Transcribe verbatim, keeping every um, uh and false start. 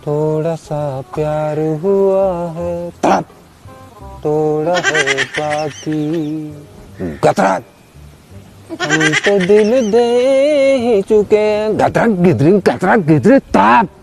थोड़ा सा प्यार हुआ है तड़प, थोड़ा है बाकी गतरात, हम तो दिल दे ही चुके हैं गतरा गिदरी गतरा गिदरी ताप।